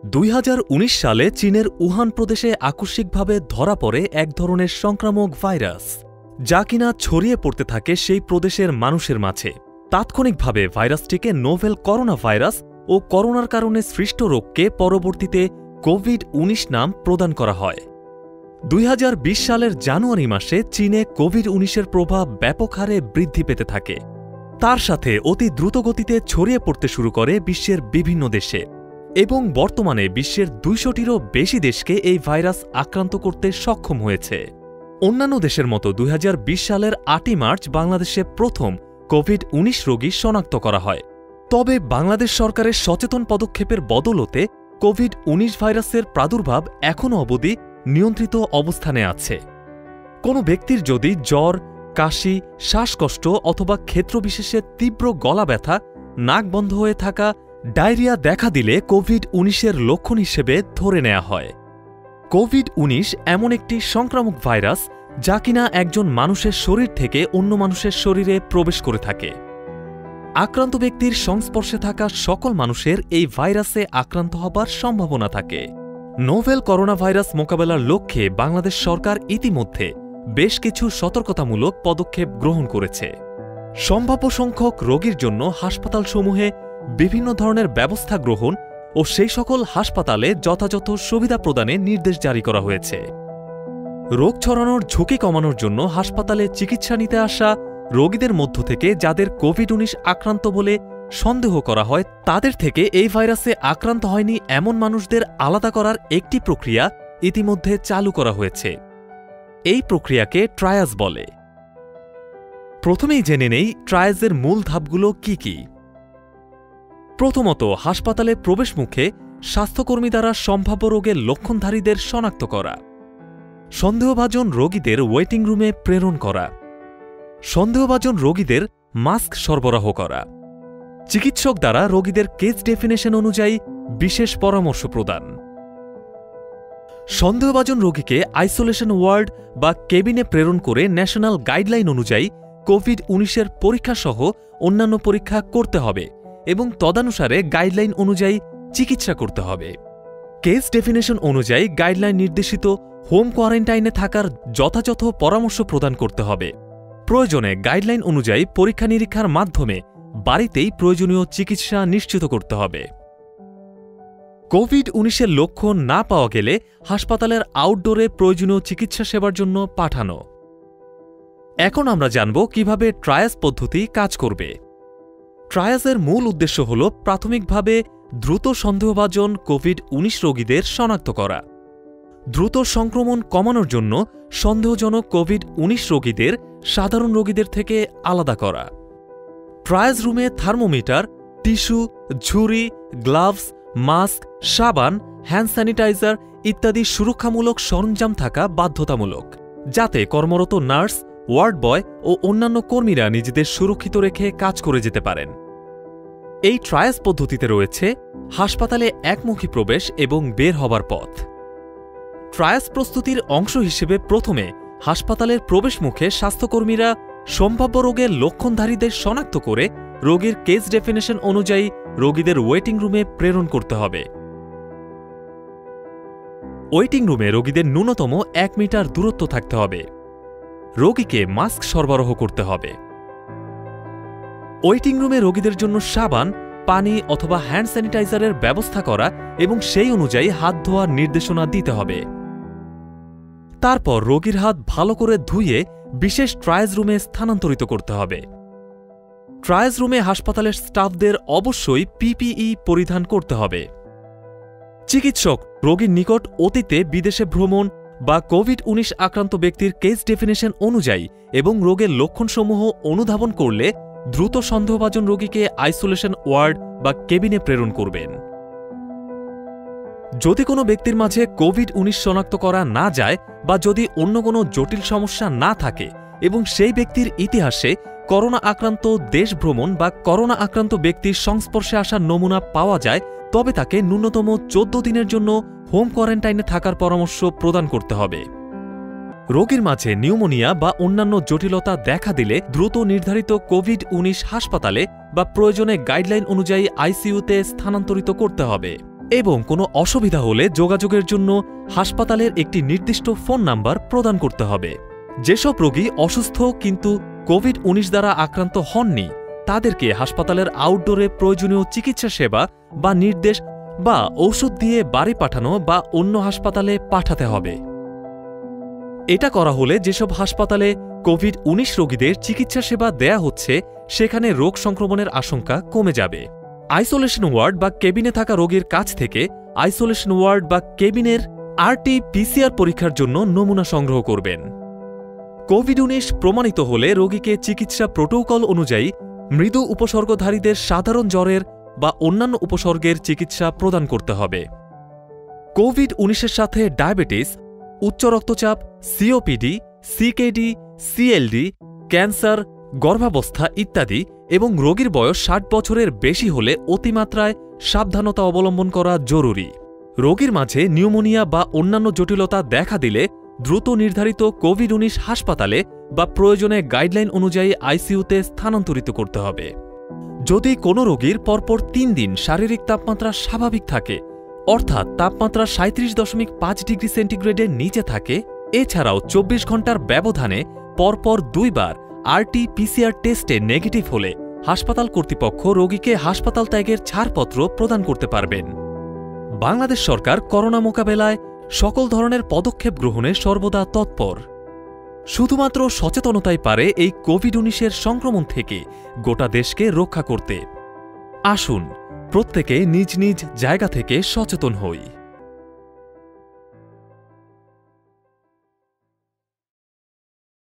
2019 সালে চীনের উহান প্রদেশে আকস্মিকভাবে ধরা পড়ে এক ধরনের সংক্রামক ভাইরাস, যা কিনা ছড়িয়ে পড়তে থাকে সেই প্রদেশের মানুষের মাঝে। তাৎক্ষণিকভাবে ভাইরাসটিকে নোভেল করোনা ভাইরাস ও করোনার কারণে সৃষ্ট রোগকে পরবর্তীতে কোভিড-19 নাম প্রদান করা হয়। 2020 সালের জানুয়ারি মাসে চীনে কোভিড-19-এর প্রভাব ব্যাপক হারে বৃদ্ধি পেতে থাকে। তার সাথে অতি দ্রুতগতিতে ছড়িয়ে পড়তে শুরু করে বিশ্বের বিভিন্ন দেশে এবং বর্তমানে বিশ্বের 200টিরও বেশি দেশকে এই ভাইরাস আক্রান্ত করতে সক্ষম হয়েছে। অন্যান্য দেশের মতো 2020 সালের 8ই মার্চ বাংলাদেশে প্রথম কোভিড-19 রোগী শনাক্ত করা হয়। তবে বাংলাদেশ সরকারের সচেতন পদক্ষেপের বদৌলতে কোভিড-19 ভাইরাসের প্রাদুর্ভাব এখনও অবধি নিয়ন্ত্রিত অবস্থানে আছে। কোনো ব্যক্তির যদি জ্বর, কাশি, শ্বাসকষ্ট অথবা ক্ষেত্রবিশেষে তীব্র গলা ব্যথা, নাক বন্ধ হয়ে থাকা, ডায়রিয়া দেখা দিলে কোভিড-19-এর লক্ষণ হিসেবে ধরে নেওয়া হয়। কোভিড-19 এমন একটি সংক্রামক ভাইরাস যা কিনা একজন মানুষের শরীর থেকে অন্য মানুষের শরীরে প্রবেশ করে থাকে। আক্রান্ত ব্যক্তির সংস্পর্শে থাকা সকল মানুষের এই ভাইরাসে আক্রান্ত হবার সম্ভাবনা থাকে। নোভেল করোনা ভাইরাস মোকাবেলার লক্ষ্যে বাংলাদেশ সরকার ইতিমধ্যে বেশ কিছু সতর্কতামূলক পদক্ষেপ গ্রহণ করেছে। সম্ভাব্য সংখ্যক রোগীর জন্য হাসপাতালসমূহে বিভিন্ন ধরনের ব্যবস্থা গ্রহণ ও সেই সকল হাসপাতালে যথাযথ সুবিধা প্রদানের নির্দেশ জারি করা হয়েছে। রোগ ছড়ানোর ঝুঁকি কমানোর জন্য হাসপাতালে চিকিৎসা নিতে আসা রোগীদের মধ্য থেকে যাদের কোভিড-19 আক্রান্ত বলে সন্দেহ করা হয়, তাদের থেকে এই ভাইরাসে আক্রান্ত হয়নি এমন মানুষদের আলাদা করার একটি প্রক্রিয়া ইতিমধ্যে চালু করা হয়েছে। এই প্রক্রিয়াকে ট্রায়াজ বলে। প্রথমেই জেনে নেই ট্রায়াজের মূল ধাপগুলো কি কি। প্রথমত, হাসপাতালে প্রবেশমুখে স্বাস্থ্যকর্মী দ্বারা সম্ভাব্য রোগের লক্ষণধারীদের শনাক্ত করা, সন্দেহভাজন রোগীদের ওয়েটিং রুমে প্রেরণ করা, সন্দেহভাজন রোগীদের মাস্ক সরবরাহ করা, চিকিৎসক দ্বারা রোগীদের কেস ডেফিনেশন অনুযায়ী বিশেষ পরামর্শ প্রদান, সন্দেহভাজন রোগীকে আইসোলেশন ওয়ার্ড বা কেবিনে প্রেরণ করে ন্যাশনাল গাইডলাইন অনুযায়ী কোভিড-19-এর পরীক্ষাসহ অন্যান্য পরীক্ষা করতে হবে এবং তদানুসারে গাইডলাইন অনুযায়ী চিকিৎসা করতে হবে। কেস ডেফিনেশন অনুযায়ী গাইডলাইন নির্দেশিত হোম কোয়ারেন্টাইনে থাকার যথাযথ পরামর্শ প্রদান করতে হবে। প্রয়োজনে গাইডলাইন অনুযায়ী পরীক্ষা নিরীক্ষার মাধ্যমে বাড়িতেই প্রয়োজনীয় চিকিৎসা নিশ্চিত করতে হবে। কোভিড-19-এর লক্ষণ না পাওয়া গেলে হাসপাতালের আউটডোরে প্রয়োজনীয় চিকিৎসা সেবার জন্য পাঠানো। এখন আমরা জানব কিভাবে ট্রায়াজ পদ্ধতি কাজ করবে। ট্রায়াজের মূল উদ্দেশ্য হল প্রাথমিকভাবে দ্রুত সন্দেহভাজন কোভিড-19 রোগীদের শনাক্ত করা, দ্রুত সংক্রমণ কমানোর জন্য সন্দেহজনক কোভিড-19 রোগীদের সাধারণ রোগীদের থেকে আলাদা করা। ট্রায়াজ রুমে থার্মোমিটার, টিস্যু, ঝুড়ি, গ্লাভস, মাস্ক, সাবান, হ্যান্ড স্যানিটাইজার ইত্যাদি সুরক্ষামূলক সরঞ্জাম থাকা বাধ্যতামূলক, যাতে কর্মরত নার্স, ওয়ার্ড বয় ও অন্যান্য কর্মীরা নিজেদের সুরক্ষিত রেখে কাজ করে যেতে পারেন। এই ট্রায়াজ পদ্ধতিতে রয়েছে হাসপাতালে একমুখী প্রবেশ এবং বের হবার পথ। ট্রায়াজ প্রস্তুতির অংশ হিসেবে প্রথমে হাসপাতালের প্রবেশমুখে স্বাস্থ্যকর্মীরা সম্ভাব্য রোগের লক্ষণধারীদের শনাক্ত করে রোগীর কেস ডেফিনেশন অনুযায়ী রোগীদের ওয়েটিং রুমে প্রেরণ করতে হবে। ওয়েটিং রুমে রোগীদের ন্যূনতম 1 মিটার দূরত্ব থাকতে হবে। রোগীকে মাস্ক সরবরাহ করতে হবে। ওয়েটিং রুমে রোগীদের জন্য সাবান, পানি অথবা হ্যান্ড স্যানিটাইজারের ব্যবস্থা করা এবং সেই অনুযায়ী হাত ধোয়ার নির্দেশনা দিতে হবে। তারপর রোগীর হাত ভালো করে ধুয়ে বিশেষ ট্রায়াজ রুমে স্থানান্তরিত করতে হবে। ট্রায়াজ রুমে হাসপাতালের স্টাফদের অবশ্যই পিপিই পরিধান করতে হবে। চিকিৎসক রোগীর নিকট অতীতে বিদেশে ভ্রমণ বা কোভিড-19 আক্রান্ত ব্যক্তির কেস ডেফিনেশন অনুযায়ী এবং রোগের লক্ষণসমূহ অনুধাবন করলে দ্রুত সন্দেহভাজন রোগীকে আইসোলেশন ওয়ার্ড বা কেবিনে প্রেরণ করবেন। যদি কোনো ব্যক্তির মাঝে কোভিড-19 শনাক্ত করা না যায় বা যদি অন্য কোনো জটিল সমস্যা না থাকে এবং সেই ব্যক্তির ইতিহাসে করোনা আক্রান্ত দেশ ভ্রমণ বা করোনা আক্রান্ত ব্যক্তির সংস্পর্শে আসার নমুনা পাওয়া যায়, তবে তাকে ন্যূনতম 14 দিনের জন্য হোম কোয়ারেন্টাইনে থাকার পরামর্শ প্রদান করতে হবে। রোগীর মাঝে নিউমোনিয়া বা অন্যান্য জটিলতা দেখা দিলে দ্রুত নির্ধারিত কোভিড-19 হাসপাতালে বা প্রয়োজনে গাইডলাইন অনুযায়ী আইসিইউতে স্থানান্তরিত করতে হবে। এবং কোনো অসুবিধা হলে যোগাযোগের জন্য হাসপাতালের একটি নির্দিষ্ট ফোন নাম্বার প্রদান করতে হবে। যেসব রোগী অসুস্থ কিন্তু কোভিড-19 দ্বারা আক্রান্ত হননি তাদেরকে হাসপাতালের আউটডোরে প্রয়োজনীয় চিকিৎসা সেবা বা নির্দেশ বা ঔষধ দিয়ে বাড়ি পাঠানো বা অন্য হাসপাতালে পাঠাতে হবে। এটা করা হলে যেসব হাসপাতালে কোভিড-19 রোগীদের চিকিৎসা সেবা দেয়া হচ্ছে সেখানে রোগ সংক্রমণের আশঙ্কা কমে যাবে। আইসোলেশন ওয়ার্ড বা কেবিনে থাকা রোগীর কাছ থেকে আইসোলেশন ওয়ার্ড বা কেবিনের RT-PCR পরীক্ষার জন্য নমুনা সংগ্রহ করবেন। কোভিড-19 প্রমাণিত হলে রোগীকে চিকিৎসা প্রোটোকল অনুযায়ী মৃদু উপসর্গধারীদের সাধারণ জ্বরের বা অন্যান্য উপসর্গের চিকিৎসা প্রদান করতে হবে। কোভিড-19-এর সাথে ডায়াবেটিস, উচ্চ রক্তচাপ, COPD, CKD, CLD, ক্যান্সার, গর্ভাবস্থা ইত্যাদি এবং রোগীর বয়স 60 বছরের বেশি হলে অতিমাত্রায় সাবধানতা অবলম্বন করা জরুরি। রোগীর মাঝে নিউমোনিয়া বা অন্যান্য জটিলতা দেখা দিলে দ্রুত নির্ধারিত কোভিড-19 হাসপাতালে বা প্রয়োজনে গাইডলাইন অনুযায়ী আইসিইউতে স্থানান্তরিত করতে হবে। যদি কোনো রোগীর পরপর 3 দিন শারীরিক তাপমাত্রা স্বাভাবিক থাকে, অর্থাৎ তাপমাত্রা 37.5 ডিগ্রি সেন্টিগ্রেডের নিচে থাকে, এছাড়াও 24 ঘন্টার ব্যবধানে পরপর 2 বার RT-PCR টেস্টে নেগেটিভ হলে হাসপাতাল কর্তৃপক্ষ রোগীকে হাসপাতাল ত্যাগের ছাড়পত্র প্রদান করতে পারবেন। বাংলাদেশ সরকার করোনা মোকাবেলায় সকল ধরনের পদক্ষেপ গ্রহণে সর্বদা তৎপর। শুধুমাত্র সচেতনতাই পারে এই কোভিড-19-এর সংক্রমণ থেকে গোটা দেশকে রক্ষা করতে। আসুন প্রত্যেকে নিজ নিজ জায়গা থেকে সচেতন হই।